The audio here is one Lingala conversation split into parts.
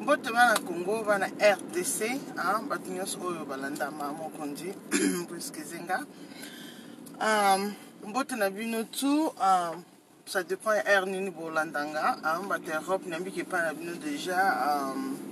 Mbote bana Congo bana RDC bato nyonso oyo balanda mama kondi puisque zenga mbote na bino tout ça dépend air nini bolandanga bato Europe nambi ke pa na bino déjà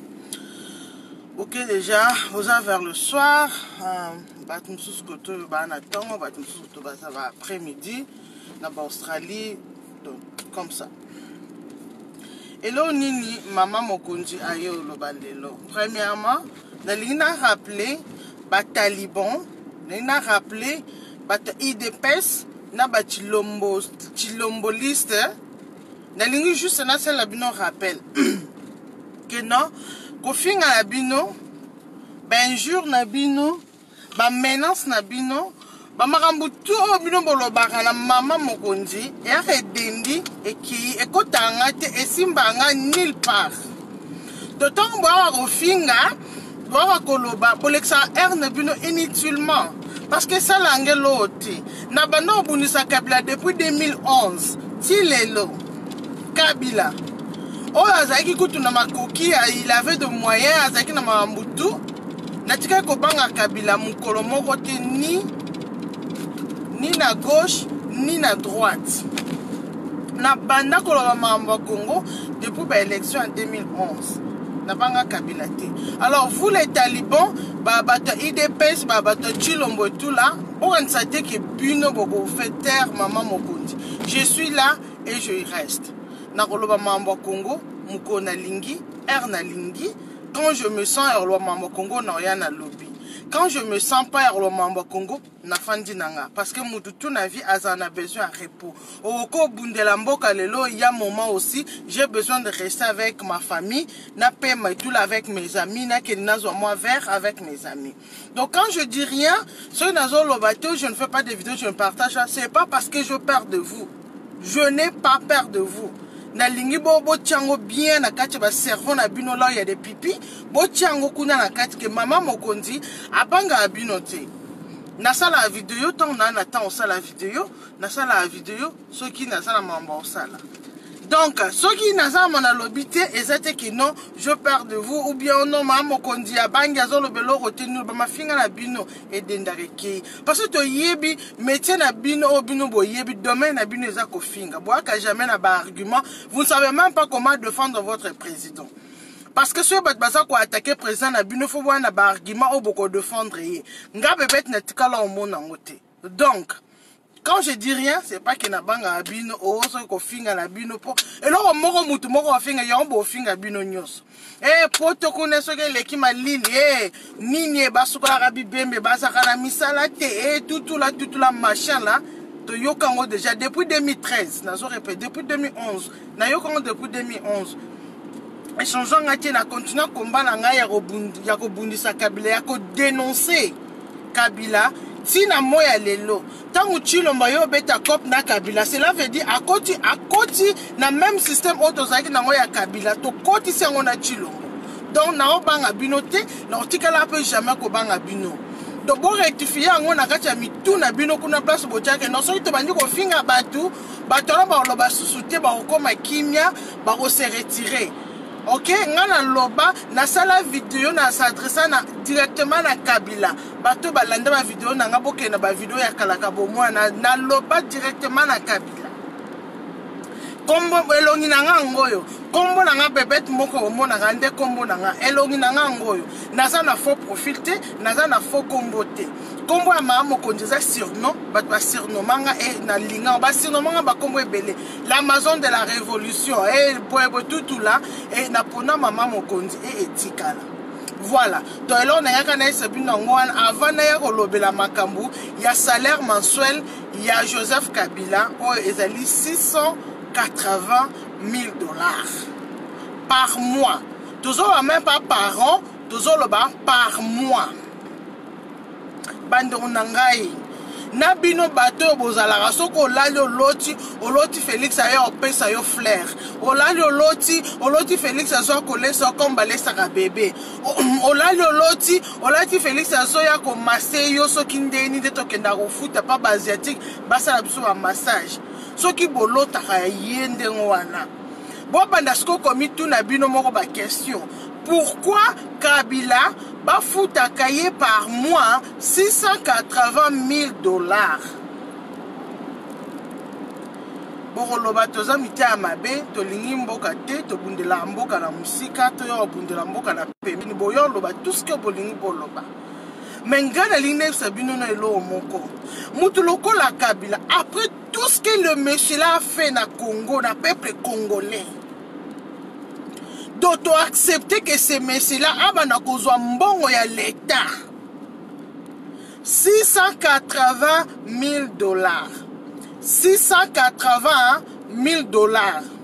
ok déjà vous avez vers le soir bato msusu koto bana tongo bato msusu koto baza après-midi na Australie donc comme ça. Et là, nini maman mokonzi ayo lo bandelo. Premièrement, nalina rappelé ba taliban, nalina rappelé ba IDPS na ba chilomboliste. Nalingi juste na sel la bino rappel. Que non, ko finga la bino, ba injure na bino, ba menace na bino. Ba makambu tu bino bolobaka na mama mokonzi ya redendi eki ekotanga te esimbanga nulle part. D'autant boa kofinga boa koloba boleksa erne bino inutilement parce que ça langelo te na bano bunisa Kabila depuis 2011 ti lelo Kabila o azaki kutu na makoki il avait de moyens azaki na mambutu na tika ko banga Kabila mukolo moko te ni na gauche ni na droite na banda koloba mamba Congo depuis l'élection en 2011 na banga Kabila te. Alors vous les talibans babata IDPS babata Chilombo tout là on sait que bino boko fait taire maman mokondi je suis là et je y reste na koloba mamba Congo mukona lingi erna lingi quand je me sens erlo mamba Congo na rien na lobby. Quand je me sens pas à Mamba Congo, na fandi nanga parce que toute na vie a besoin de repos. Au bundela mboka lelo, il y a un moment aussi, j'ai besoin de rester avec ma famille, na paix tout avec mes amis, na kenazo moi vers avec mes amis. Donc quand je dis rien, sur nazo lobato, je ne fais pas de vidéos, je ne partage, c'est pas parce que je perds de vous. Je n'ai pas peur de vous. Na lingi bo tiango bien na kati ba cerveau na bino là il y a des pipi bo tiango kuna na kati ke mama mokonzi abanga abino te na sala vidéo tant na attend sala vidéo na sala vidéo ceux qui na sala mamba sala donc ceux qui na sala na lobité ezate que non je perds de vous ou bien non mama mokonzi abanga zo lobelo retenu ba mafinga na bino et dendareke parce que to yebi métier na bino o bino bo yebi domaine na bino eza ko finga bo ka jamais na ba argument vous ne savez même pas comment défendre votre président parce que ceux baza ko attaquer président na bino faut voir na ba argument o boko défendre ye nga bebet na tikala o mona ngote. Donc quand je dis rien, c'est pas que na banga abino o so ko finga na bino po eloko moko mutu moko finga yombo finga bino nyos poto kone so ke leki malili nini basuka rabi bembe basaka na misala te tout la machin là to yokango déjà depuis 2013 nazo répète depuis 2011 na yokango depuis 2011 échangeant ngati na continue combat na ngai ya kobundisa Kabila ya ko dénoncer Kabila. Si na moya lelo tangu Chilombo yo beta cop na Kabila cela veut dire à côté na même système autozaki na moya Kabila to koti sengo na Chilombo donc na obanga bino te na otikala pe jamais ko banga bino donc bo rectifier ngo na kati ya mitu na bino kuna place bochake no so to bandi ko finga batu na ba loba susute ba kokoma kimia ba ko se retirer. Ok, ngana loba na sala vidéo na s'adressa na directement na Kabila. Bato balanda ba vidéo na ngaboke na ba vidéo ya kalaka bomwa na loba directement na Kabila. Kombo elongi na ngoyo. Kombo na nga bebet moko omona ngande kombo na nga elongi na ngoyo. Naza na faux profil te, naza na faux kombo te. Kombo ya mama mokondiza surnom, bat ba surnom manga na linga ba surnom manga ba kombo ebele. L'Amazon de la révolution boebo tout là na pona mama mokondi etikala. Voilà. Donc là on a yaka na sabina ngwana avant na yako lobela makambu, il y a salaire mensuel, il y a Joseph Kabila ezali 680 000 $ par mois. Toujours même pas par an, toujours le bar par mois. Bande onangai. Na bino bato bozala soko olali oloti Félix ayo opesa yo flair. Olali oloti Félix azo kolesa komba lesa ka bébé. Olali oloti Félix azo ya ko masser yo soki ndeni de tokenda ko futa pa asiatique basa la biso ba massage. Soki bolota ka yende ngwana. Bo banda sko komi tu na bino moko ba question. pourquoi Kabila va foutre à cahier par mois 680 000 $. Boroloba toza mite ya mabe tolingi mboka te tobundela mboka na musika to yo bundela mboka na pembeni boyo loba tout ce que bolingi boloba mais ngana ligne sabino na elo moko mutu lokola Kabila après tout ce que le monsieur là a fait na Congo na peuple congolais d'auto accepter que ce monsieur là abana kozwa mbongo ya l'état 680 000 $. 680 000 $.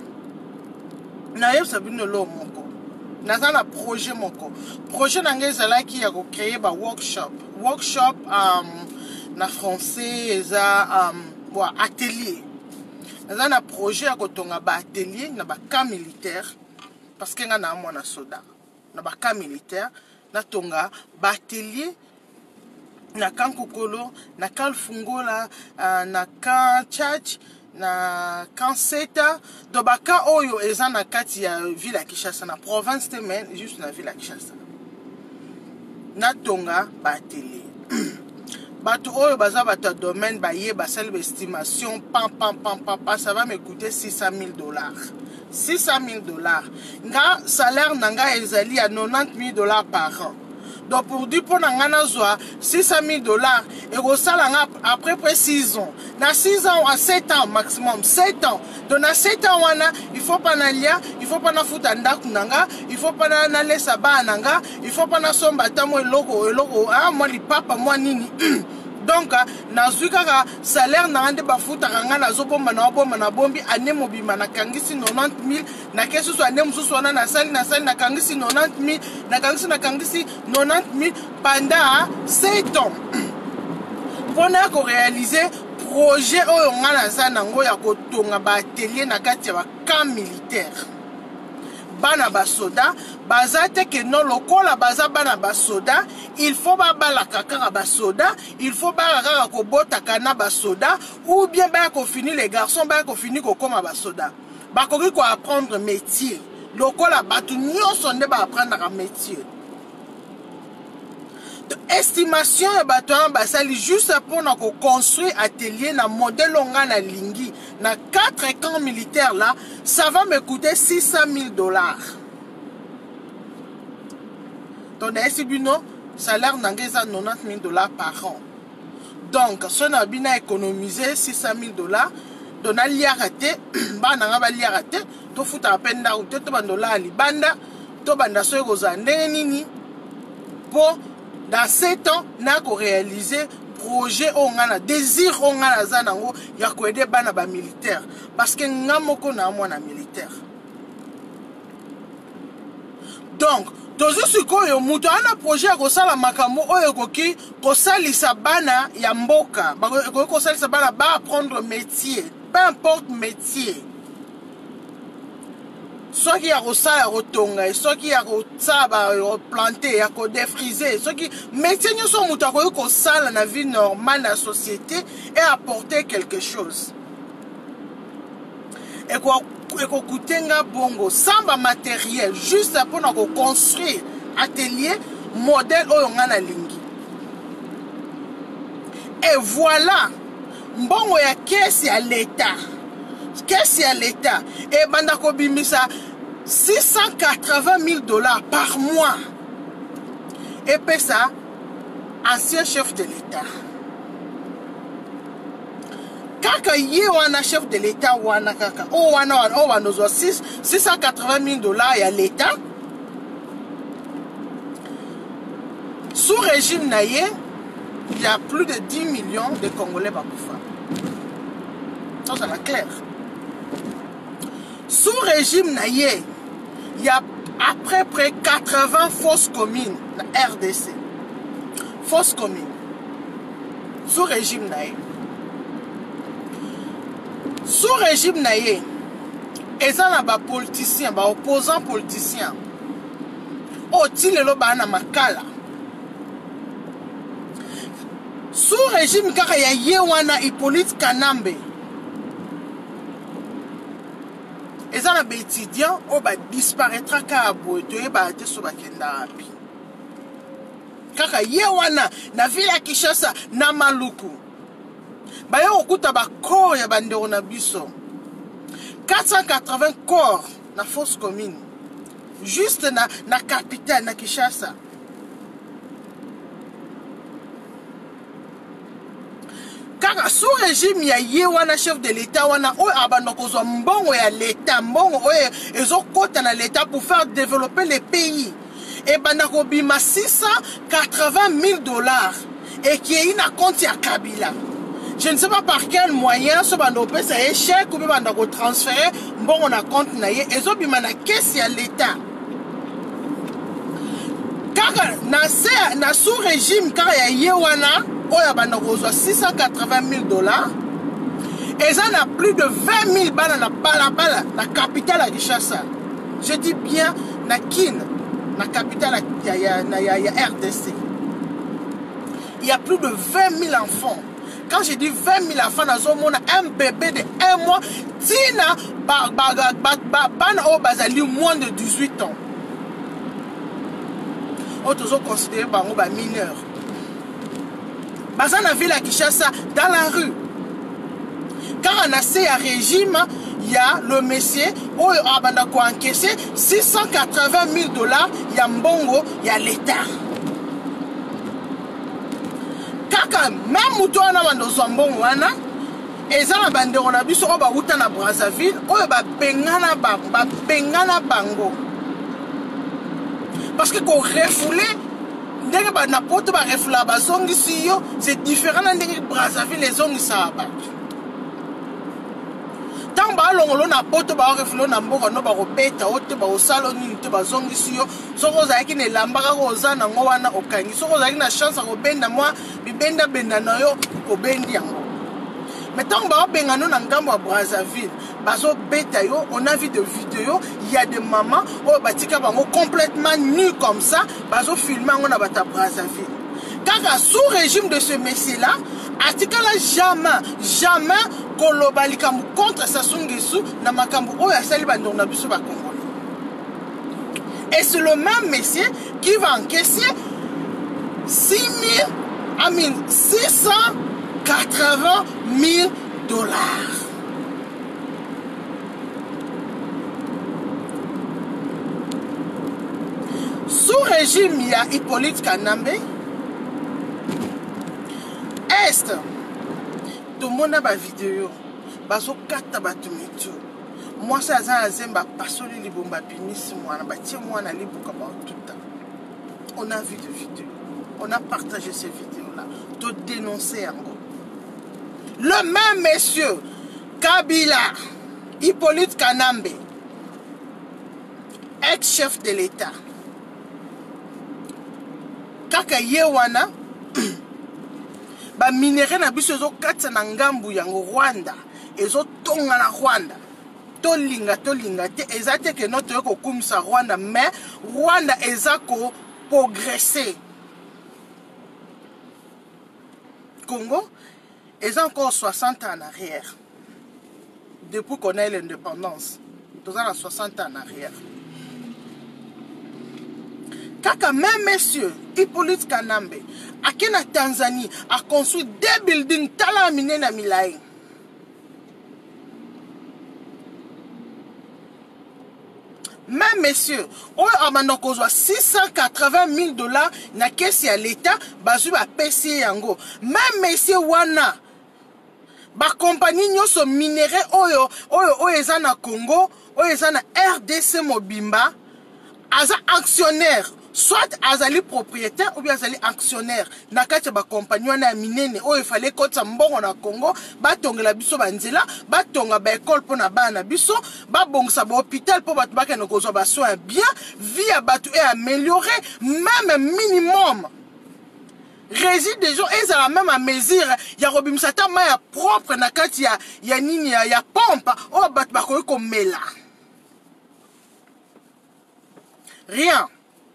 Na yeb sabino lo moko. Naza na projet moko. Projet nanga ezalaki ya ko créer ba workshop. Workshop na français eza atelier. Naza na projet ya ko tonga ba atelier na ba camp militaire parce que nga na mwana soda. Na ba camp militaire na tonga ba atelier na kan Kokolo, na kan Fungola, na kan Church, na kan Seta, do baka oyo eza na kati ya ville ya Kinshasa, na province te men, juste na ville ya Kinshasa. Na tonga ba atelier. Bato oyo baza bato domaine ba ye basali estimation pam, ça va me coûter 600 000 $. 600 000 $. Nga salaire nanga ezali à 90 000 $ par an. Donc pour dire pour nangana zoa 600 000 $, et au salaire après près 6 ans. Dans 6 ans à 7 ans maximum, 7 ans. Donc dans 7 ans il faut pas nalia, il faut pas na futa ndaku nanga, il faut pas na lesa ba nanga, il faut pas na somba tamo logo ah moi li papa moi nini. Donc nazwi kaka salaire na ande bafuta kanga na zobomba na bombi ane mobima na kangisi 90 000 na kesu so ane mususu wana na sali na kangisi 90 000 na kangisi 90 000 pendant 7 ans. Pona ko réaliser projet oyo ngana za nango ya kotonga ba atelier na kati ya ba camp militaire. Bana basoda bazate que non lokola baza bana basoda il faut babala kaka basoda il faut bala kobota kana basoda ou bien ba ko finir les garçons ba ko finir ko koma basoda ba ko apprendre métier lokola batu nyonso nde ba apprendre un métier. Estimation ya bato basali juste pour na ko construire atelier na modèle onga na lingi na 4 camps militaires là, ça va me coûter 600 000 $. Donc esibino salaire nangeza 90 000 $ par an. Donc si on a bien économisé 600 000 $, donc na liarate ba nanga ba liarate to futa apenda ou to bandola libanda to banda so goza ndenge nini pour dans 7 ans, nous avons réalisé projet on désir on a zanango ya ko aider bana ba militaire parce que ngamoko na mwana militaire. Donc tozo sikoyo muto ana projet ko sala makambo oyo koki ko salisa bana ya mboka ko salisa bana ba apprendre métier, peu importe métier. Soit qui a rosala rotonga, soit qui a rotsaba planter, a ko défriser, soit qui métier nous sommes mutako ko sala na vie normale na société et apporter quelque chose. Et ko kutenga bongo samba matériel juste pour na ko construire atelier modèle oyo ngana lingi. Et voilà mbongo ya caisse à l'état. Qu'est-ce à l'État? Et Bandako Bimisa 680 000 $ par mois. Et puis ça, ancien chef de l'État. Quand il y a un chef de l'État, wana 680 000 $ à l'État. Sous régime naïe, il y a plus de 10 millions de Congolais bakoufa. Ça, c'est la claire. Sous régime naïe, il y a à peu près 80 fausses communes dans RDC. Fausses communes. Sous régime naïe. Sous régime naïe, et ça n'a pas politicien, pas opposant politicien. Oti le ba na makala. Sous régime car il y a Yewana Hippolyte Kanambe. eza na baétudiant oyo badisparaîtra kaka boye toyebaka te so bakenda wapi kaka ye wana na ville ya Kinshasa na Maluku baye kokuta bacorps ya bandeko na biso 480 corps na fosse commune juste na capitale na Kinshasa. Kaka sous régime ya ye wana chef de l'état wana oyo abanda kozwa mbongo ya l'état mbongo oyo ezokota na l'état pour faire développer le pays ebanda kobima 680 000 dollars et qui est na compte ya Kabila. Je ne sais pas par quel moyen ce banda opesa ye chèque ou banda ko transférer mbongo na compte na ye ezobima na caisse ya l'état. Kaka na sous régime kaka ya ye wana oya banda kozwa 680 000 dollars et ça n'a plus de 20 000 bana na balabala na capitale à Kinshasa. Je dis bien na Kin na capitale ya RDC. Il y a plus de 20 000 enfants. Quand je dis 20 000 enfants, on a un bébé de 1 mois, tina bana o bazali moins de 18 ans. On toujours considéré bango ba mineur. Baza na ville à Kinshasa dans la rue. Quand on a ces régime, il y a le monsieur où abanda ko encaissé 680 000 dollars, il y a mbongo, il y a l'état. Kaka même muto wana bando mbongo wana ezala bandeko na biso oba uta na Brazzaville oyo ba bengana bango. Parce que ko refoulé ndenge ba na poto ba refula ba zongi siyo c'est différent na ndenge Brazzaville les zongi sa ba. Tant ba longolo na poto ba refula na mboka no ba robeta ote ba osalo ni te ba zongi siyo soko za yaki ne lambaka ko zana ngo wana okangi soko za yaki na chance ko benda moi bibenda benda na yo ko bendi yango. Mais tant ba bengano na ngambo ya Brazzaville bazo beta yo on a vu de vidéos il y a des mamans oh batika bango complètement nus comme ça bazo filmer on a bata Brazzaville. Car sous régime de ce monsieur là atikala jamais kolobalika mu contre Sassou Nguesso na makambo oyo asali bando na biso ba Congolais. Et c'est le même monsieur qui va encaisser 680 000 dollars. Sous régime, il y a Hippolyte Kanambe. Est, tout le monde a ma vidéo. Baso kata batumitu. Moi, ça a zemba pasoli libomba pinis moi na bati moi na libuka ba tout temps. On a vu des vidéos. On a partagé ces vidéos-là. De dénoncer encore. Le même monsieur, Kabila, Hippolyte Kanambe, ex-chef de l'État. Kaka yewana, ba minéré na biso zo katsa na ngambu yango Rwanda, ezo tonga na Rwanda. Tolinga te, ezate ke notre ko kumsa Rwanda, mais Rwanda ezako progresser. Congo est encore 60 ans en arrière. Depuis qu'on a l'indépendance, nous avons 60 ans en arrière. Kaka même monsieur Hippolyte Kanambe, à Kenya Tanzanie, a construit 2 buildings talamine na Milaï. Même monsieur, on a 680 000 dollars na caisse à l'État, bazu ba PC yango. Même monsieur wana, ba compagnie nyoso minéré oyo eza na Congo, oyo eza na RDC Mobimba, aza actionnaire. Soit azali propriétaire ou bien azali actionnaire. Na kati ba compagnie wana minene oyo fallait kotsa mbongo na Congo, ba tongela biso banzela, ba tonga ba école pona bana biso, ba bongsa ba hôpital po batu bakena kozwa ba soin bien, vie ya batu est améliorée, même minimum. Réside des gens, ils ont même à mesure, ya robimsa ta maya propre na kati ya nini ya pompe, o batu bakoyi komela. Rien.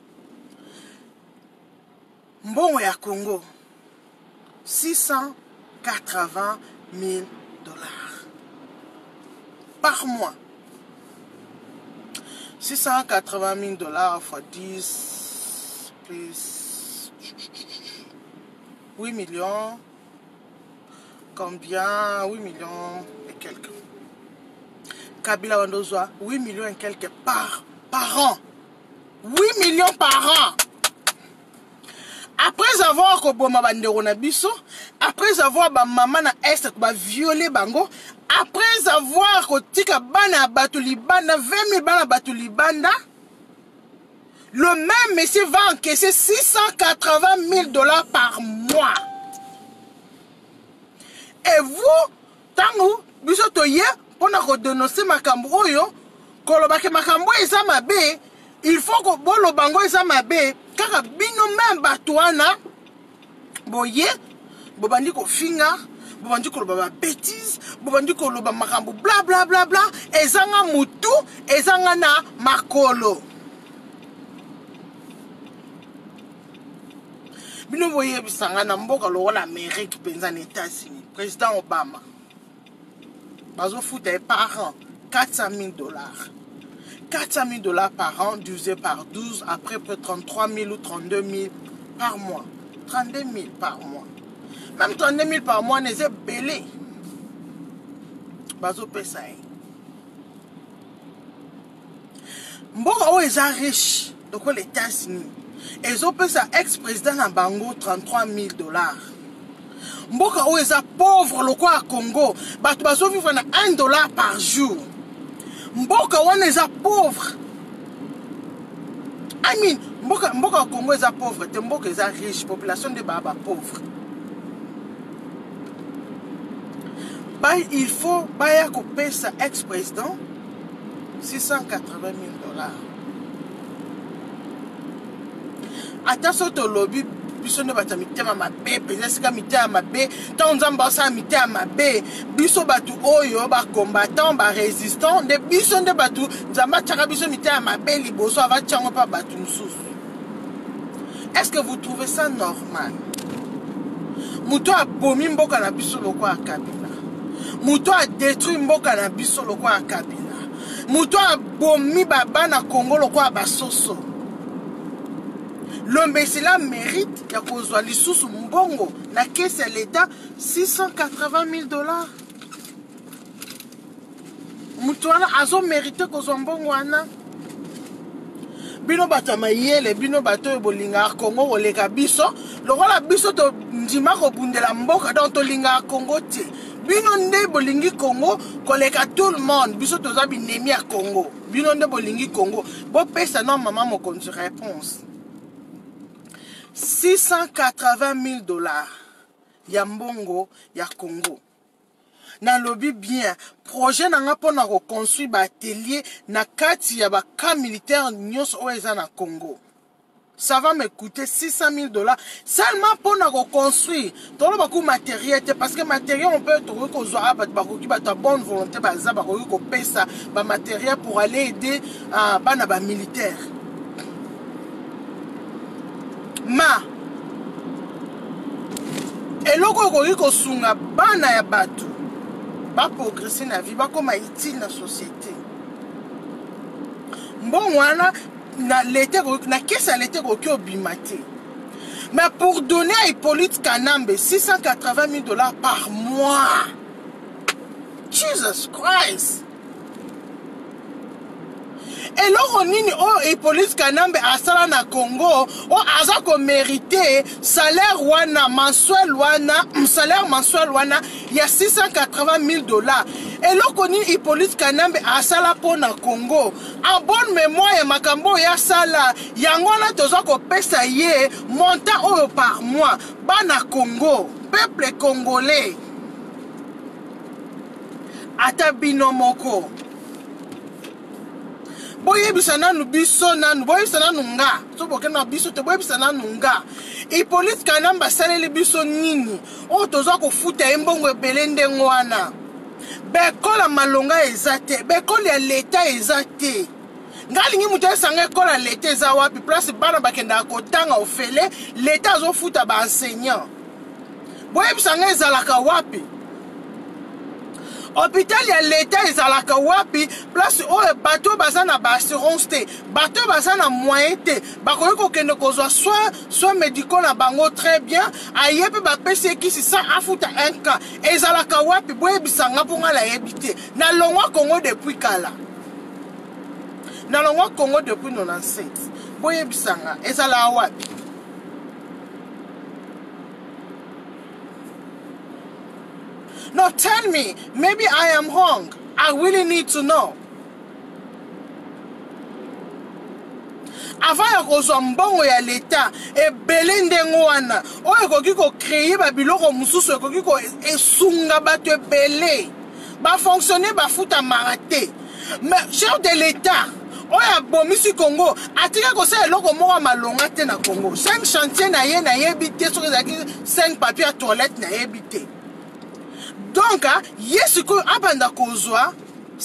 Mbongo ya Congo, 680 000 dollars par mois. 680 000 dollars fois 10 plus 8 millions. Combien? 8 millions et quelques. Kabila Wandozwa, 8 millions et quelques par an. 8 millions par an. Après avoir koboma bandero na biso, après avoir ba maman na est ba violer bango, après avoir kotika bana batulibanda 20 000 bana batulibanda, le même monsieur va encaisser 680 000 dollars par mois. Et vous, tango biso toye pona ko dénoncer makambo oyo, kolobake makambo eza mabe, il faut que bolo bango eza mabe. Car bino même batouana boye bobandi ko finga bobandi ko loba bêtise bobandi ko loba makambo bla bla bla bla ezanga mutu ezanga na makolo bino boye bisanga na mboka lokola Amérique penza na États-Unis président Obama bazo foutre par an 400 000 dollars. 400 000 dollars par an, divisé par 12, après peut 33 000 ou 32 000 par mois. 32 000 par mois. Même 32 000 par mois, n'est pas belé. Bazo Pesaï. Mboka ou est riche, donc les États-Unis. Ils ont payé ex-président à Bango 33 000 dollars. Mboka ou est pauvre, le quoi à Congo, bazo vivre à 1 dollar par jour. Mboka wana eza pauvre. I mean, mboka Congo eza pauvre, te mboka eza riche, population de baba pauvre. Bah, il faut baya ko pesa ex-président 680 000 dollars. Ata soto lobby biso ne bata mitema mabe, pesesika mitema mabe, ta nzamba sa mitema mabe, biso batu oyo ba combattant, ba résistant, de biso nde batu nzamba tchaka biso mitema mabe liboso ava tchango pa batu msusu. Est-ce que vous trouvez ça normal? Muto a bomi mboka na biso loko a Kabila. Muto a détruit mboka na biso loko a Kabila. Muto a bomi baba na Congo loko a basoso. L'imbécile mérite ya kozwa lisusu mbongo na caisse ya l'État 680 000 dollars. Mutu wana azo mérite kozwa mbongo wana. Bino bato mayele, bino bato bolinga Congo oleka biso, lokola biso to ndima ko bundela mboka donc to linga Congo te. Bino nde bolingi Congo koleka tout le monde, biso toza binemi ya Congo. Bino nde bolingi Congo. Bo pesa non maman mo konti réponse. 680 000 dollars ya mbongo ya Congo. Na lobby bien projet nanga pona ko construire ba atelier na kati ya ba camp militaire nyos oeza na Congo. Ça va me coûter 600 000 dollars seulement pona ko construire. Tolo ba ku matériel parce que matériel on peut trouver ko zo abat ba ko ki ba ta bonne volonté ba za ba ko pesa ba matériel pour aller aider bana ba militaire. Ma eloko koki kosunga bana ya batu ba progresser na vie ba koma utile na société mbongo wana na l'été na kesa l'été koki obimate. Mais pour donner à Hippolyte Kanambe 680 000 dollars par mois, Jesus Christ. Et là, nini oh Hippolyte Kanambe asala na Congo, oh azako mérité salaire wana mensuel wana, salaire mensuel wana il y a 680 000 dollars. Et là, nini Hippolyte Kanambe asala po na Congo, en bonne mémoire ya makambo ya sala, yango na tozako pesa ye montant oyo par mois, bana Congo, peuple congolais. Ata bino moko. Boye bisana nu biso nanu boye bisana nunga so boke na biso te boye bisana nunga Hippolyte Kanambe saleli biso nini o toza ko futa embongo ebele ndengo wana bekola malonga ezate bekola ya leta ezate ngalingi mutu esanga ekola leta eza wapi place bana bakenda kotanga ofele leta azo futa ba enseignant boye bisanga ezalaka wapi hôpital ya l'État ezalaka wapi place oyo bato baza na ba assurance te bato baza na moyen te bakoki kokende kozwa soin médicaux na bango très bien aye mpe bapesi ekisi sa afuta un cas ezalaka wapi boyebisanga mpo nga nayebi te na longwa Congo depuis kala na longwa Congo depuis 97 boyebisanga ezalaka wapi No, tell me. Maybe I am wrong. I really need to know. Avant ya kozwa mbongo ya l'État, ebele ndengo wana. Oyo ekoki ko créer ba biloko mususu ekoki ko esunga bato ebele. Ba fonctionner ba futa marate. Mais cher de l'État, oyo abomisi Congo, atika ko sa eloko moko malonga te na Congo. 5 chantiers na yebi te soki ezalaki 5 papiers à toilette na yebi te. Donc, yesu ko abanda kozwa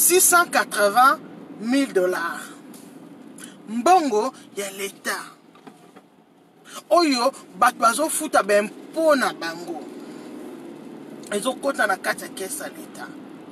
$680,000. Mbongo ya l'État. Oyo bato bazo futa bempo na bango. Ezo kota na kati ya kesa l'État.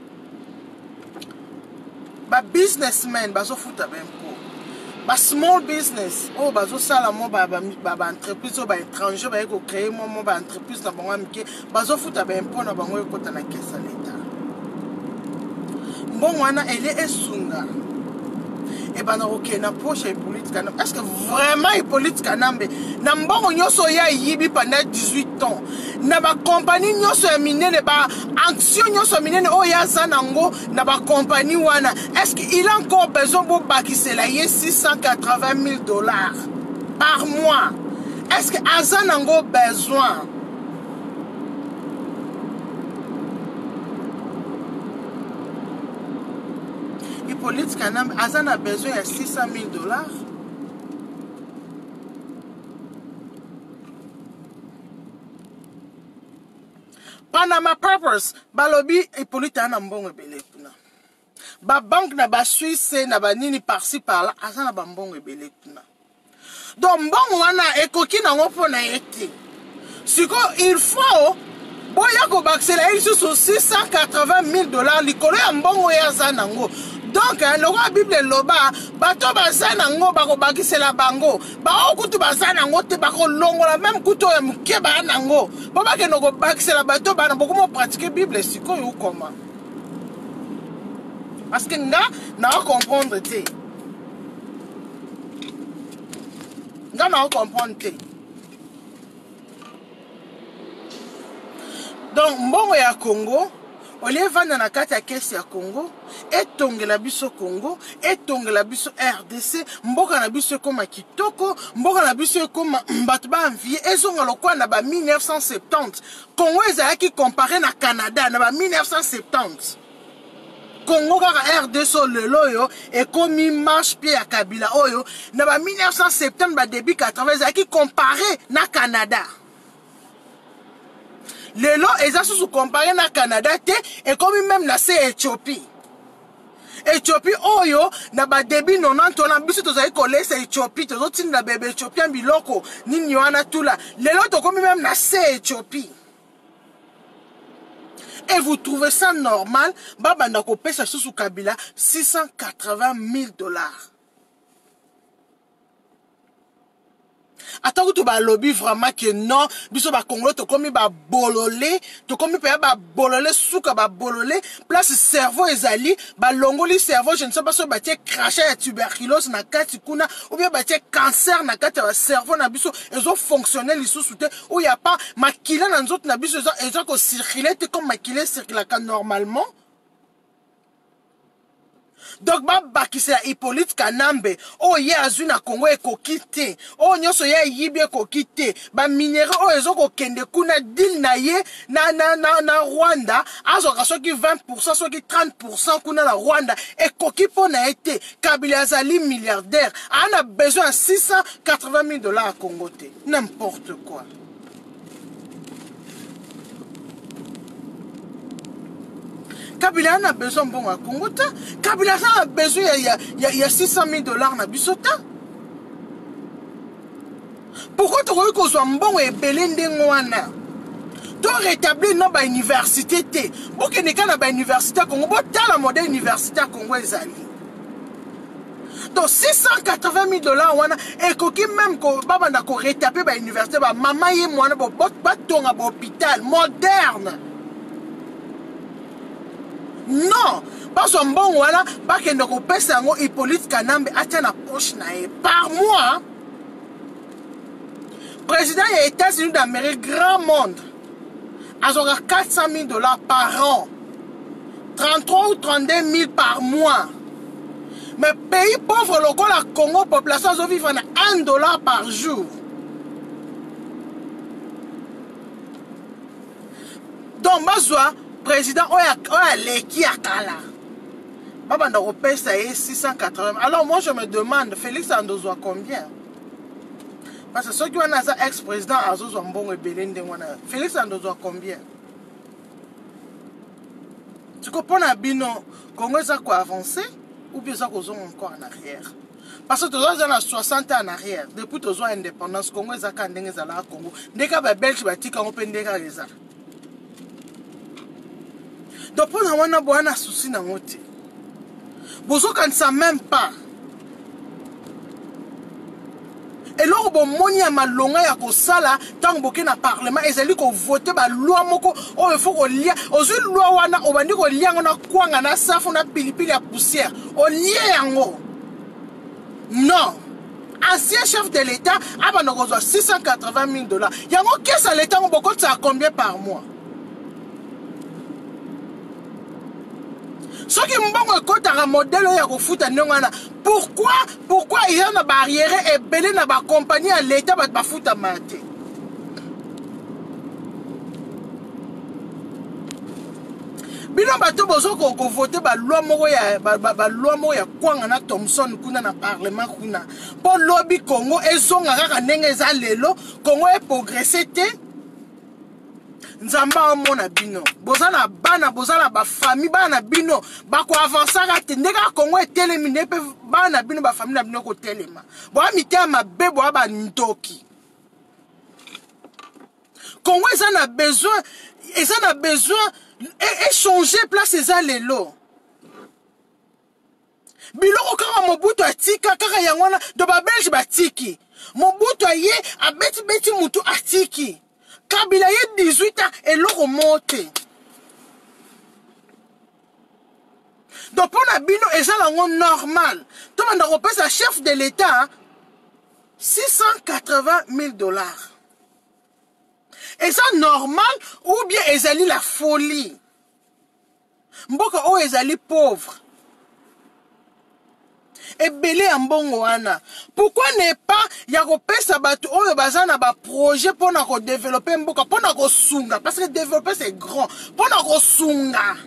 Ba businessmen bazo futa bempo. Ba small business, oh bazo sala mo ba entreprise o ba étranger ba eko créer mo ba entreprise na bango amike bazo futa ba impôt na bango ekota na kesa l'État. Mbongo wana ele esunga. E bana ok na poche Hippolyte Kanambe. Est-ce que vraiment Hippolyte Kanambe na mbongo nyoso ya yibi pendant 18 ans na ba compagnie nyoso ya minene ba action nyoso minene o ya zanango na ba compagnie wana est-ce qu'il a encore besoin de bakisela ye $680,000 par mois est-ce que azanango besoin Hippolyte Kanambe azana besoin de $600,000 Panama Papers, balobi Hippolyte ana mbongo ebele kuna. Ba banque na ba Suisse na ba nini par-ci par-là, azana ba mbongo ebele kuna. Donc mbongo wana ekoki na ngopo na yete. Siko il faut boya ko baksela isu $680,000 likolo ya mbongo ya zanango. Donc, le roi Bible loba, bato bazana ngo bako bakisela bango, ba okutu bazana ngo te bako longola même kuto ya muke ba nango. Baba ke noko bakisela bato bana beaucoup mo pratiquer Bible siko yo comment. Parce que nga na comprendre te. Nga na comprendre te. Donc, mbongo ya Congo Olie vanda na kati ya kesi ya Congo, etongela biso Congo, etongela biso RDC, mboka na biso ekoma kitoko, mboka na biso ekoma bato ba envie, ezonga lokwa na ba 1970. Congo ezalaki comparé na Canada na ba 1970. Congo kaka RDC lelo yo ekomi marche pied ya Kabila oyo na ba 1970 ba début 80 ezalaki comparé na Canada. Lelo eza sous comparé na Canada te et comme même na c'est Éthiopie. Éthiopie oyo na ba début 90 on a biso tozali kolesa Éthiopie tozo tinda bébé Éthiopien biloko nini wana tula. Lelo to comme même na c'est Éthiopie. Et vous trouvez ça normal baba ndako pesa sous Kabila $680,000. Attends que tu vas lobby vraiment que non, biso ba Congo to komi ba bololé, to komi pa ba bololé souka ba bololé, place cerveau ezali, ba longoli cerveau, je ne sais pas si ba tie craché ya tuberculose na kati kuna ou bien ba tie cancer na kati ya cerveau na biso, ezo fonctionner lisusu te ou y a pas makila na nzoto na biso ezo ko circuler te comme makila circulaka normalement. Donc ba bakisa Hippolyte Kanambe o ye azu na Congo ekoki te o nyoso ye yibi ekoki te ba minéraux o ezoko kende kuna deal na ye na Rwanda azoka soki 20% soki 30% kuna na Rwanda ekoki po na ete Kabila azali milliardaire ana besoin $680,000 à Congo te n'importe quoi. Kabila a besoin bon à Congo ta. Kabila a besoin il y a $600,000 na bisota. Pourquoi tu veux qu'on soit bon et belé ndengo wana? to rétablir na ba université te boke ne kana ba université Congo bo tala modèle université Congo ezali donc $680 000 wana ekoki même ko baba na ko rétablir ba université ba mama ye mwana bo ba tonga ba hôpital moderne non parce que bon voilà pas que nous pesa ngo Hippolyte Kanambe atia na poche na e par mois président des États-Unis d'Amérique grand monde a $400 000 par an 33 ou 32 000 par mois mais pays pauvre local la Congo population zo vivre na $1 par jour donc bazwa président oya leki akala baba na repesa 680 alors moi je me demande Félix Andozwa combien parce que ceux qui ont un ex-président Azozwa mbongo ebele ndengwana Félix Andozwa combien tu comprends na bino Congo ça quoi avancer ou bien ça qu'on encore en arrière parce que tous ans 60 ans en arrière depuis tous ans indépendance Congo ça quand ndenge za la Congo ndeka ba Belge batika on pendeka les donc pour nous, on a un souci dans notre vie. Vous ne savez même pas. Et là, on a un malonga ya ko sala tant que na parlement et c'est lui qu'on vote ba loi moko oh il faut qu'on lia ozu loi wana obandi ko lia ngona kwanga na safu na pilipili ya poussière on lia yango non ancien chef de l'état a na ko $680 000 yango qu'est-ce que l'état ngoko ça combien par mois. Ce qui me compte un modèle pourquoi il y a une barrière et belé na ba compagnie à l'état ba foot à maté bino bato bozo ko voter ba loi moko ya kwanga na Thomson kuna na parlement kuna pour lobby Congo ezonga kaka ndenge eza lelo Congo e progresser te nzamba omona bino bozana bana bozala ba famille bana bino ba ko avancer ka tendeka Congo etelemi ne pe bana bino ba famille na bino ko telema bo amika mabe bo ba ntoki Congo ezana besoin échanger place eza lelo biloko kaka Mobutu atika kaka yangwana do ba Belge batiki Mobutu aye abeti mutu atiki Kabila y 18 ans et l'eau remonte. Donc pour la bino et ça normal. Tout le monde repose à chef de l'État $680 000. Et ça normal ou bien ezali la folie. Mboka o ezali pauvre. Et belé en bon wana. Pourquoi n'est pas yakopesa bato oyo bazana ba projet pour na ko développer mboka pour na ko sunga parce que développer c'est grand pour na ko sunga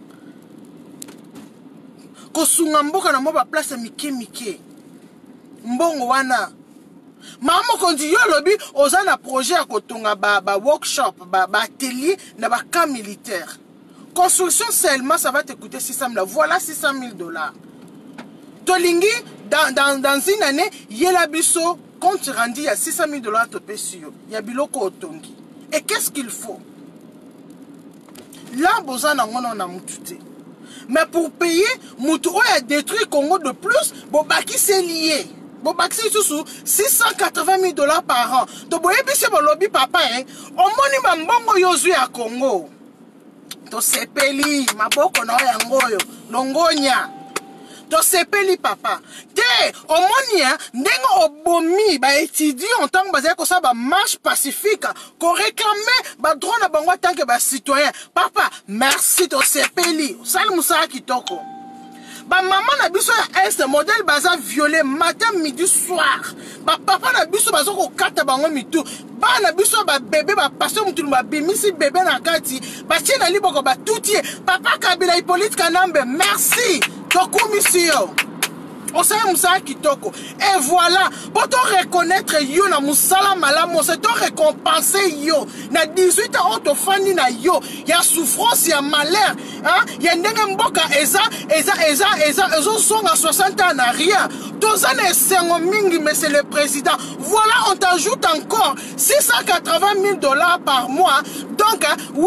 mboka na mo ba place mike mbongo wana mama kondi yo lobi ozana projet ya kotonga ba workshop ba atelier na ba camp militaire construction seulement ça va te coûter $600 000 voilà $600 000 Tolingi, dans une année, il y a l'abisso, quand tu rendis à $600 000 topé sur, il y a biloko otongi. Et qu'est-ce qu'il faut? Là, besoin on a moututé. Mais pour payer, Moutou a détruit Congo de plus, Bobaki c'est lié. Bobaki c'est sous $680 000 par an. Donc, vous voyez, c'est mon lobby papa, hein. Au moins, il m'a mbongo yozu à Congo. To sepeli, maboko na yangoyo, longonya. Donc c'est peli papa. Te omonia ndengo obomi ba étudier en tant que basé ko ça ba marche pacifique ko réclamer ba droit na bango tant que ba citoyen. Papa, merci to sepeli. Sal musa kitoko. Ba maman na biso ya est modèle baza violé matin midi soir. Ba papa na biso bazo ko kata bango mitu. Ba na biso ba bébé ba passer mutu ba bimisi bébé na kati. Ba tina liboko ba toutie. Papa Kabila Hippolyte Kanambe, merci. Toku monsieur. osala musala kitoko. Et voilà, pour te reconnaître yo na musala malamu, c'est te récompenser yo. Na 18 ans, to fani na yo, ya souffrance, ya malheur, hein, ya ndenge mboka eza songa 60 ans na rien. Tozane esengo mingi, mais c'est le président. Voilà, on t'ajoute encore 680 000 $ par mois. Donc,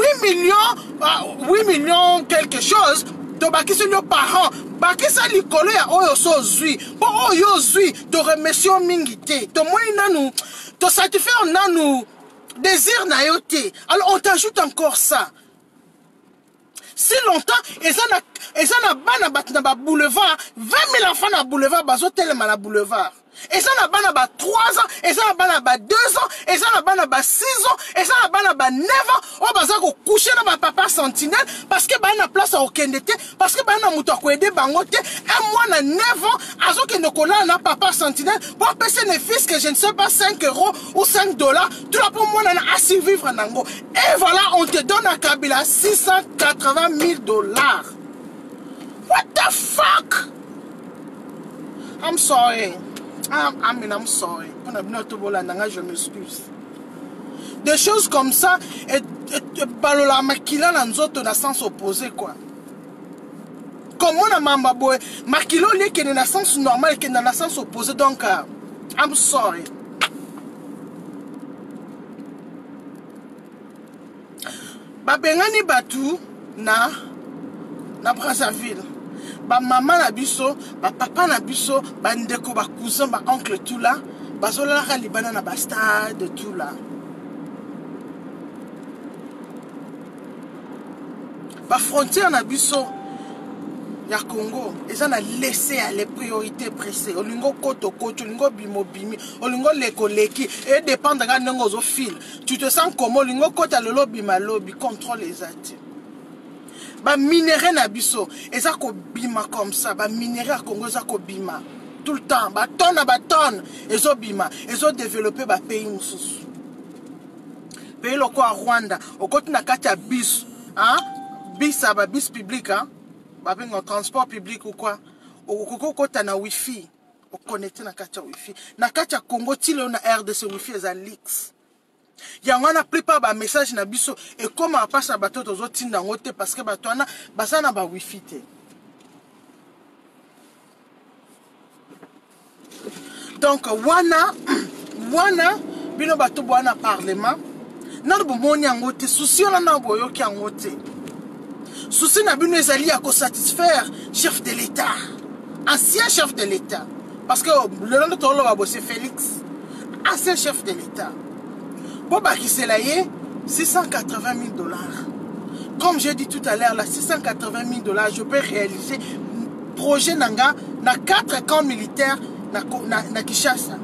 8 millions quelque chose. To bakisi yo par an. Bakisa likolo ya oyo so zui. Po oyo zui, to remercions mingi te. To moi nanu, to satisfaire nanu désir na yo te. Alors on t'ajoute encore ça. Si longtemps, et ça n'a pas na boulevard, 20 000 enfants na boulevard, bazo telema na boulevard. Et ça n'a pas 3 ans, et ça n'a pas 2 ans, et ça n'a pas 6 ans, et ça n'a pas 9 ans. On va coucher dans ma papa sentinelle parce que na place à okendete, parce que na muto ko aider bangote. Un mois na 9 ans, azo ke nokola na papa sentinelle pour payer les fils que je ne sais pas 5 € ou 5 $. Tu la pour moi na assez vivre nango. Et voilà, on te donne à Kabila 680 000 $. What the fuck? I'm sorry. I'm sorry. Je m'excuse. Des choses comme ça, et balola makila na nzoto na sens opposé quoi. Comme on a mamba boy, makilo li qui est na sens normal qui est na sens opposé donc I'm sorry. Ba bengani batu na Brazzaville. Ba maman na biso, ba papa na biso, ba ndeko, ba cousin, ba oncle tout là, ba zola la libana na ba stade tout là. Ba frontière na biso ya Congo, ils en a laissé à les priorités pressées. Olingo koto koto, olingo bimo bimi, olingo leko leki, et dépend de gars zo fil. Tu te sens comment olingo kota le lobby ma lobby, contrôle les actes. Ba minéré na biso eza ko bima comme ça, ba minéré à Congo eza ko bima tout le temps, ba tonne ezo bima, ezo développer ba pays mususu. Pays loko à Rwanda, au côté na kati ya bis, hein? Bis ba bis public hein? Ba bengo transport public ou quoi? Au côté na wifi, au connecter na kati ya wifi. Na kati ya Congo tilo na RDC wifi eza leaks. Yango na plupart ba message na biso et comment on passe à bateau aux autres tinda ngote parce que bato na basa na ba wifi te. Donc wana bino bato bwana parlement na bo moni ngote souci on na boyo ki ngote. Souci na bino ezali ya ko satisfaire chef de l'état, ancien chef de l'état parce que le nom de tolo ba bosser Félix, ancien chef de l'état. Boba qui s'est laillé 680 000 $. Comme j'ai dit tout à l'heure, là, 680 000 $, je peux réaliser projet nanga na 4 camps militaires na Kinshasa.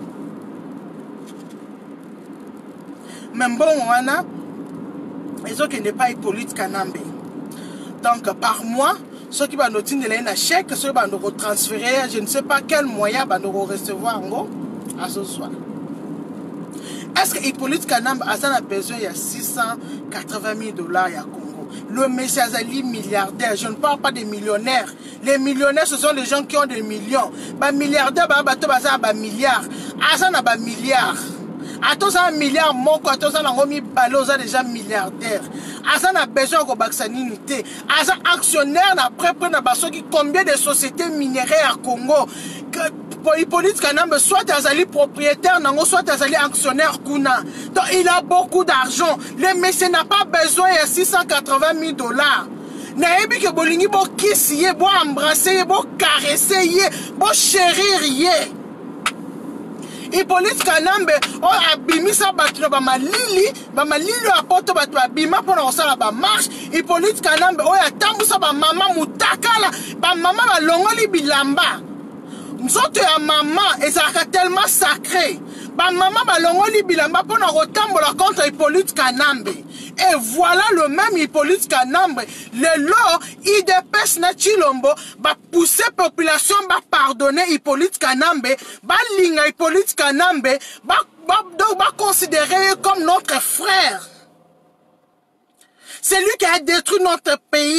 Même bon, wana, ils ont qui n'est pas Hippolyte Kanambe. Donc par mois, ceux qui vont noter un chèque, ceux qui vont transférer, je ne sais pas quel moyen vont recevoir en gros à ce soir. Est-ce que Hippolyte Kanambe a besoin de 680 000 $ à Congo? Le monsieur Azali milliardaire, je ne parle pas des millionnaires. Les millionnaires, ce sont les gens qui ont des millions. Les milliardaires, ils milliards. Azan a milliards. Attends, un milliard, mon quoi, attends, ça n'a mis ballot, ça déjà milliardaire. Azan a besoin de baksaninité. Azan actionnaire, après, combien de sociétés minéraires à Congo? Hippolyte Kanambe, soit Azali propriétaire, soit Azali actionnaire Kuna. Donc il a beaucoup d'argent. Le monsieur n'a pas besoin de 680 000 $. Naebi que bolingi bo kiss ye, bo embrasser, bo caresser, bo chérir ye. Hippolyte Kanambe, oh abimisa batlo ba malili apoto batlo abima pona osala ba marche. Hippolyte Kanambe, oh atambusa ba mama mutakala, ba mama ba longoli bilamba. Nzoto ya maman ezalaka tellement sacré. Ba maman balongoli bilamba pona rotambola contre Hippolyte Kanambe. Et voilà le même Hippolyte Kanambe. Le lo IDPS na Chilombo ba pousser population ba pardonner Hippolyte Kanambe, ba linga Hippolyte Kanambe, ba considérer comme notre frère. C'est lui qui a détruit notre pays.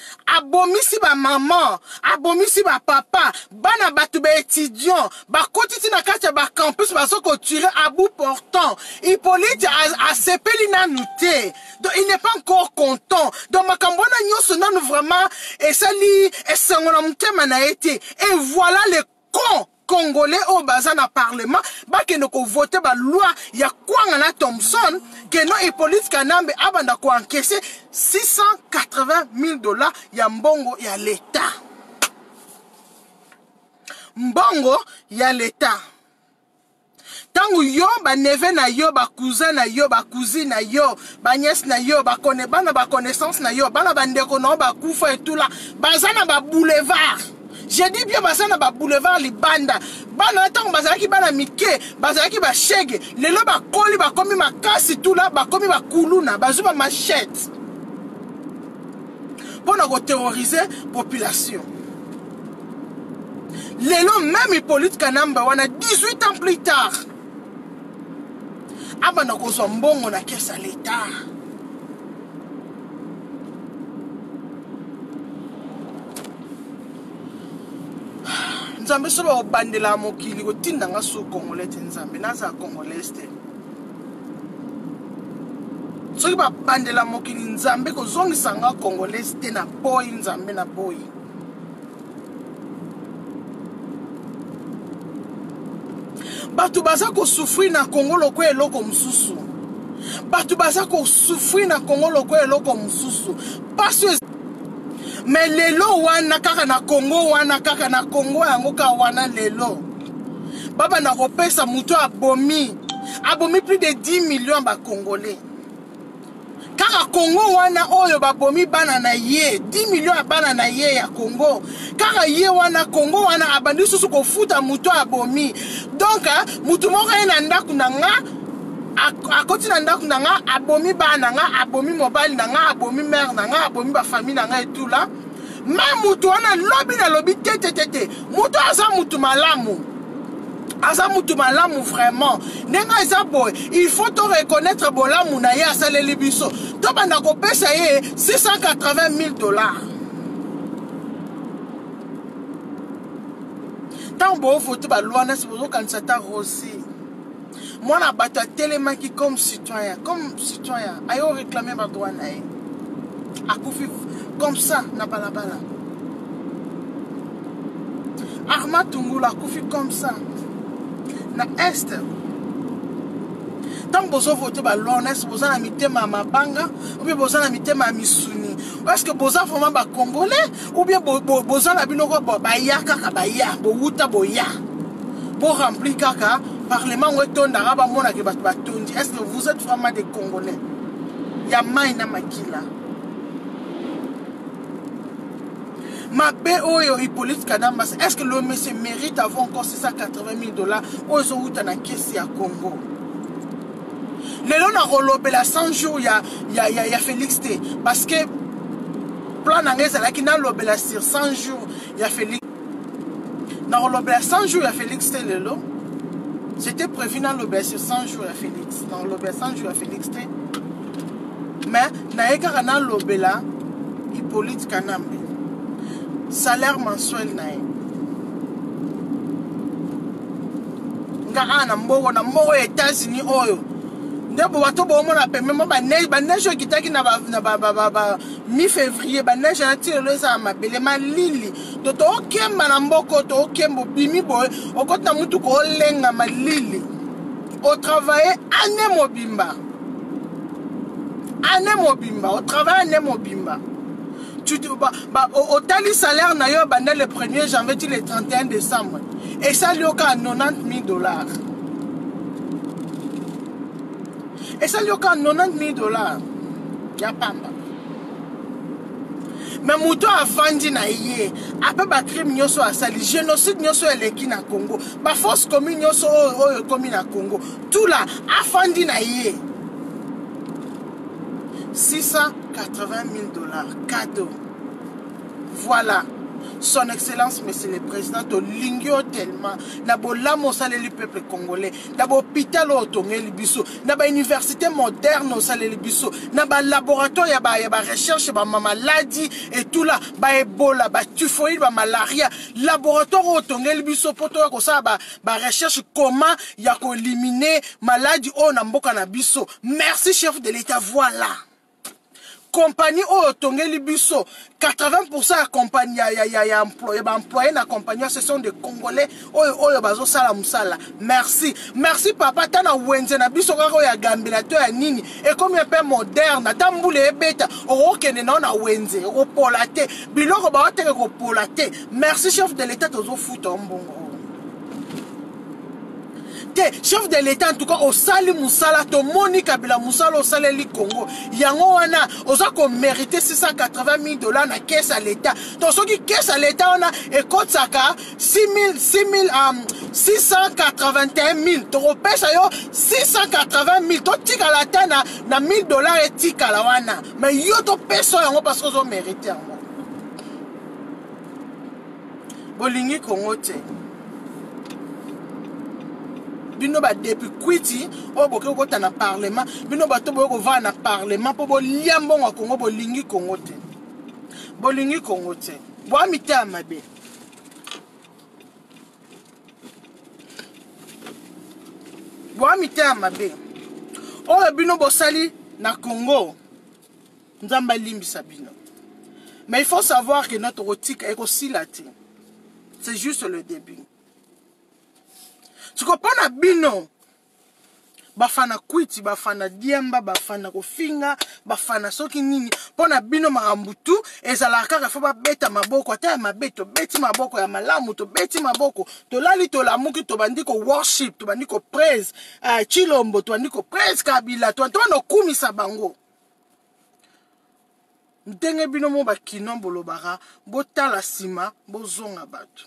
abomisi ba maman, abomisi ba papa, bana batu ba étudiant, ba kotiti na kati ba campus ba soko tirer à bout portant. Hippolyte a sepeli na nouté. Donc il n'est pas encore content. Donc makambona nyoso nanu vraiment esali esangona mutema na été. Et voilà les cons Congolais au bazar na parlement ba keno ko voter ba loi ya kwanga na Thompson que non Hippolyte Kanambe abanda ko encaisser $680,000 ya mbongo ya l'État. Mbongo ya l'État. Tangu yo ba neve na yo ba cousin na yo ba cousine na yo ba nièce na yo ba connaissance na yo bana bandeko na ba kufa et tout là bazana ba boulevard. J'ai dit bien bazana ba boulevard libanda bana tangu bazaki bana mike bazaki ba shege lelo ba koli ba komi makasi tout là ba komi ba kuluna bazuba machette pour na terroriser population. Lelo même Hippolyte Kanamba wana 18 ans plus tard abana ko so mbongo na kesa l'État. Nzambe so ba bandela mokili ko tinda nga so Congolais nzambe naza Congolais te. So ba bandela mokili nzambe ko zongisa nga Congolais te na boy nzambe na boy. Batu baza ko souffrir na Congo loko eloko mususu. Batu baza ko souffrir na Congo loko eloko mususu. Parce mais lelo wana kaka na Congo wana kaka na Congo yango ka wana lelo. Baba na kopesa muto abomi. Abomi plus de 10 millions ba Congolais. Kaka Congo wana oyo babomi bana na ye 10 millions bana na ye ya Congo. Kaka ye wana Congo wana abandi susu ko futa muto abomi. Donc mutu moko ena ndaku nanga akoti na ndaku nanga abomi bana nga abomi mobile nanga abomi mère nanga abomi ba famille nanga et tout là. Mais mutu wana lobi na lobi tete mutu aza mutu malamu. Aza mutu malamu vraiment. Nenga eza boy, il faut te reconnaître bolamu na ye asaleli biso. To banda ko pesa ye $680,000. Tant bon voter ba loi na sibozo kanisa Rossi. Moi na bato telemaki comme citoyen, ayo réclamer ba droit na ye. Akufi comme ça na balabala. Ahmad Tungula akufi comme ça. Na est. Tant bozo voter ba loi na sibozo na mitema mabanga, ou bien bozo na mitema misuni. Est-ce que boza vraiment ba Congolais ou bien boza na binoko ba ya kaka ba ya, bo wuta bo ya. Bo remplir kaka parlement wetonda ba mona ke ba tondi. Est-ce que vous êtes vraiment des Congolais? Ya maina makila. Ma oyo Hippolyte Kanamba, est-ce que le monsieur mérite d'avoir encore $680,000 aux wuta na kesi ya Congo? Lelo na rolobela 100 jours ya Félix T parce que plan nangeza la ki na lobela sur 100 jours ya Félix. Na rolobela 100 jours ya Félix T lelo. C'était prévu na lobela sur 100 jours ya Félix. Na lobela 100 jours ya Félix T. Mais na eka na lobela Hippolyte Kanambe. Salaire mensuel na ye. Nga ana mbogo na mbogo États-Unis oyo. Ndebo bato bo mona pe même ba neige kitaki na mi-février ba neige na tiro za mabele malili to okemba na mboko to okembo bimi boy okota mutu ko lenga malili au travailler année mobimba au travail année mobimba tu au tali salaire na yo banda le 1er janvier le 31 décembre et ça lui oka $90,000. Et ça lui a $90,000. Ya pamba. Mais mouto a vendu na yé. Après ba crime nyoso a sali. Génocide nyoso eleki na Congo. Ba force commune nyoso oyo komi na Congo. Tout là a vendu na yé. $680,000 cadeau. Voilà. son excellence monsieur le président tolingi yo tellement na bolamu osaleli peuple congolais na hôpital otongeli biso na université moderne osaleli biso na laboratoire ya ba recherche ba maladie et tout là ba Ebola ba typhoïde ba malaria laboratoire otongeli biso poto ya kosala ba recherche comment ya ko éliminer maladie o na mboka na biso. Merci chef de l'État. Voilà compagnie o tongeli biso 80% ya compagnie ya employé na compagnie ce sont des Congolais oyo bazo sala musala. Merci papa tana wenze na biso kako ya gambilato ya nini et comme un peu moderne tambule ebeta okene na wenze opolate biloko ba oteke ko polate. Merci chef de l'État tozo futa mbongo. Chef de l'État en tout cas au sali musala to moni kabila musala au saleli Congo yango wana oza ko mériter $680,000 na caisse à l'État to soki caisse à l'État wana ekotsaka 681,000 to repesa yo 680,000 to tika la tana na $1,000 etika la wana mais yo to peso yango parce que ozo mériter yango bolingi Congo te bino ba depuis kwiti o boke ko na parlement bino ba to bo va na parlement po bo liambo wa Congo bolingi Congo te bolingi Congo te bo mita mabe o bino bo sali na Congo nzamba limbisa bino mais il faut savoir que notre rotique est aussi latin c'est juste le début. Tu comprends na bino bafana kwiti bafana diamba bafana kofinga bafana soki nini pona bino marambutu ezalaka ka fa beta maboko ata mabeto beti maboko ya malamu to beti maboko to lali to lamuki to bandiko worship to bandiko praise chilombo to bandiko praise kabila to no kumisa bango ndenge bino mo bakinombo lobara botala sima bozonga batu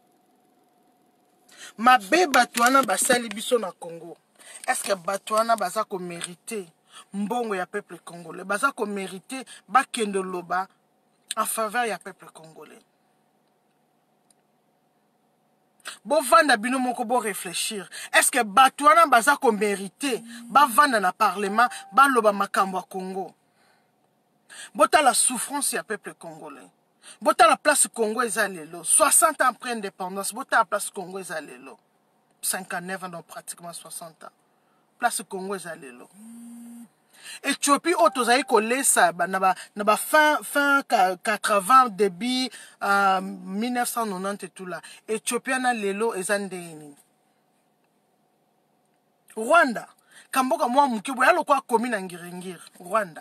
mabe batuana basali biso na Congo. Est-ce que batuana baza ko mériter mbongo ya peuple congolais baza ko mériter bakendo loba en faveur ya peuple congolais? Bo vanda bino moko bo réfléchir. Est-ce que batuana baza ko mériter ba vanda na parlement ba loba makambo ya Congo? Bota la souffrance ya peuple congolais. Bota la place Congo ezalelo 60 ans après indépendance bota la place Congo ezalelo 59 ans donc pratiquement 60 ans place Congo ezalelo Éthiopie otozali kolesa na ba fin 80 début 1990 et tout là Éthiopie na lelo ezandeni Rwanda kamboka mwa mukibo yalo kwa komi na ngiringiri Rwanda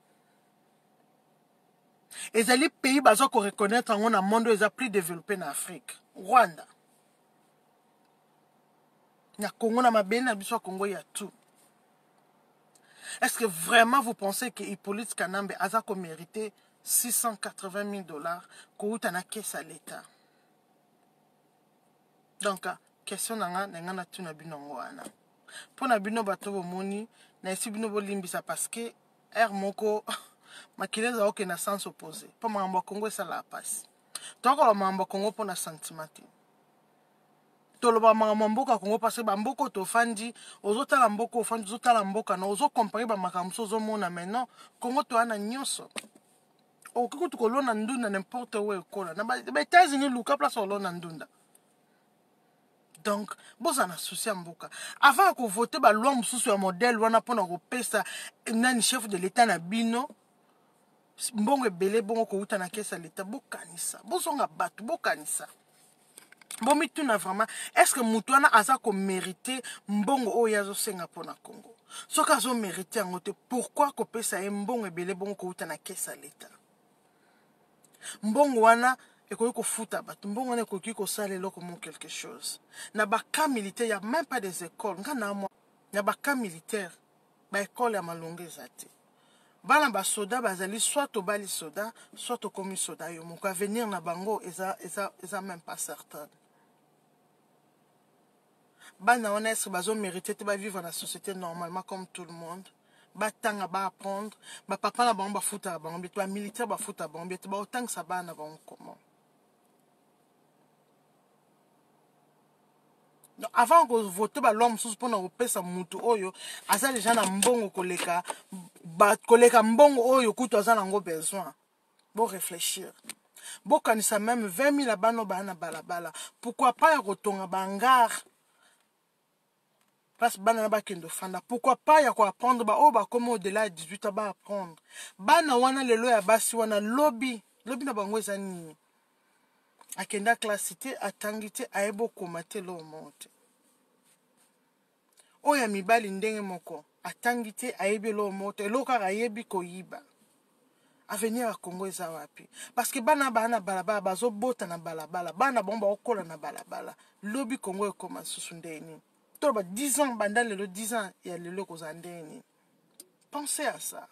ezali pays bazo ko reconnaître en un monde est plus développé en Afrique. Rwanda. Na Congo na mabena na biso Congo ya tout. Est-ce que vraiment vous pensez que Hippolyte Kanambe a ko mérité $680,000 ko uta na caisse à l'État? Donc question nanga na tuna bino wana. Pona bino bato bomoni na esi bino bolimbisa parce que air moko makileza oke na sens opposé. Pour mambo Congo ça la passe. Donc le mambo Congo pour na sentiment. Toloba mambo Congo parce que bamboko to fandi, ozota la mboko fandi, ozota la mboka na ozo comparer ba makamso zo mona maintenant Congo to ana nyoso. O kiko to kolona ndunda n'importe où ekola. Na ba États-Unis luka place olona ndunda. Donc, vous en associez à Mboka. Avant que vous votez la loi sur un modèle, on a pas un chef de l'État na bino. Mbongo belé bongo ko uta na kesa l'État. Bokanisa. Bozonga batu. Bokanisa. Bon, mais tout na vraiment. Est-ce que Moutouana a ça comme mérité mbongo oyazo senga pona Congo? Ce qu'ils ont mérité en côté, pourquoi ko pesa mbongo belé bongo ko uta na kesa l'État? Mbongo wana et qu'on fout à battre, bon on est qu'on sale là comme quelque chose. Na baka militaire, y a même pas des écoles. Na baka militaire, ba école ya malonge zate. Bana ba soda bazali soit au bali soda, soit au commis soda yo. Mon venir na bango eza même pas certain. Bana on est bazo mérité te ba vivre dans la société normalement comme tout le monde. Ba tanga ba apprendre, ba papa na bango ba fouta bango, ba militaire ba fouta bango, ba autant que ça ba na bango comment. Donc, avant que vote ba l'homme sous pour na pesa mutu oyo asa déjà na mbongo koleka mbongo oyo kuto asa nango besoin. Bon réfléchir. Bon kanisa même 20 000 abano ba na balabala. Pourquoi pas ya kotonga bangar? Parce que bana ba kendo fanda. Pourquoi pas ya ko apprendre ba o ba comme au-delà de 18 ans ba apprendre. Bana wana lelo ya basi wana lobby na bango ezani. Akenda classité atangité aebo komate lo monte. Oya mibali ndenge moko atangité ayebi lo monte loka ayebi koyiba. Avenir à Congo eza wapi? Parce que bana balabala bazo bota na balabala bana bomba okola na balabala lobby Congo ekoma susu ndeni. To ba 10 ans banda lelo 10 ans ya lelo kozandeni. Pensez à ça.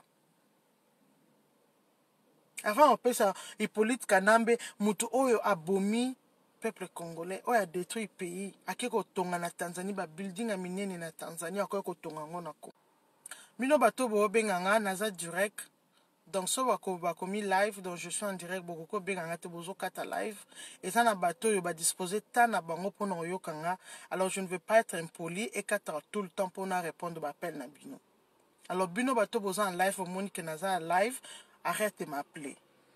Avant on peut ça Hippolyte Kanambe mutu oyo abomi peuple congolais oyo a détruit pays akeko tonga na Tanzanie ba building a minene na Tanzanie akeko tonga ngona ko. Mino bato bo benganga naza direct donc so bako mi live donc je suis en direct boko benganga te bozo kata live et ça na bato yo ba disposer ta na bango pona oyokanga alors je ne veux pas être impoli et kata tout le temps pour na répondre ba appel na bino. Alors bino bato bozo en live au monde que naza live arrête de m'appeler.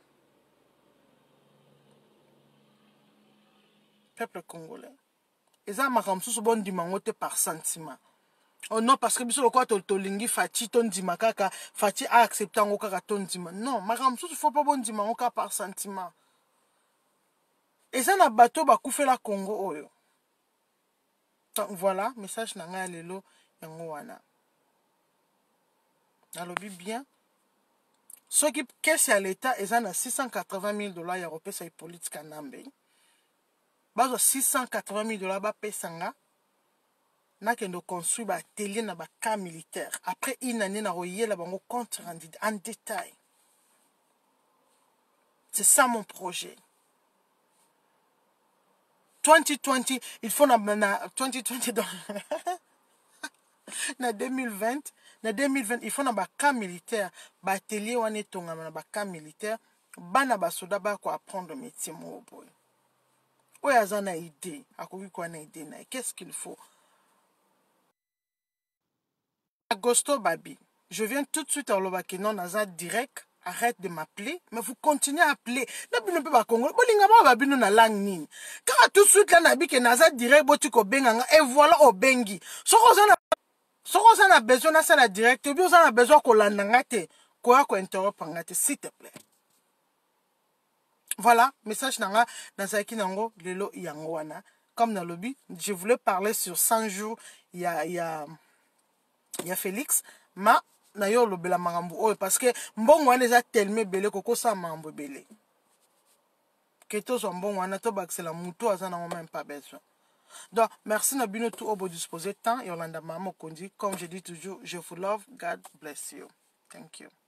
Peuple congolais. Et ça m'a comme sous bon dimanche par sentiment. Oh non, parce que biso le quoi tolingi Fati ton dimakaka, Fati a accepté en aucun ton dimanche. Non, ma comme sous faut pas bon dimanche par sentiment. Et ça na bateau ba koufé la Congo oyo. Donc voilà, message na nga lelo yango wana. Nalobi bien. Ce qui caisse à l'État, ils ont 680 000 $ européens, c'est Hippolyte Kanambe. Bazo 680 000 $ ba pesanga. Na kendo construit ba atelier na ba cas militaire. Après une année na royer la bango compte rendu en détail. C'est ça mon projet. 2020, il faut na 2020 dans na 2020, il faut na ba cas militaire, ba atelier wane tonga na ba cas militaire, bana ba soda ba ko apprendre métier mo boy. Oya zana idée, akoki ko na idée na. Qu'est-ce qu'il faut? Agosto Babi, je viens tout de suite à Lobakeno Naza direct. Arrête de m'appeler, mais vous continuez à appeler. N'abîme pas Congo. Bolinga ba babino na langue nini. Car tout de suite là nabi ke Naza direct botiko benganga et voilà au bengi. Soko za na besoin na ça la direct, bi oza na besoin ko landanga te, ko ya ko interrompre ngate s'il te plaît. Voilà, message nanga nazaki nango lelo yango wana. Comme dans le lobby, je voulais parler sur 100 jours, il y a Félix, ma na yo lobela makambo oyo parce que mbongo wana eza tellement belé koko sa makambo belé. Que to so mbongo wana to baxela muto aza na même pas besoin. Donc merci na bino tout au beau disposer temps et Yolanda Mama Kondi comme je dis toujours je vous love, God bless you. Thank you.